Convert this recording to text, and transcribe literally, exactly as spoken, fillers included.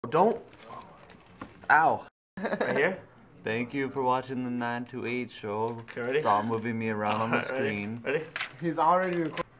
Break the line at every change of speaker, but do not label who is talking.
Don't. Ow. Right here?
Thank you for watching the nine to eight show.
Okay, ready?
Stop moving me around on the
Ready?
screen.
Ready?
He's already recording.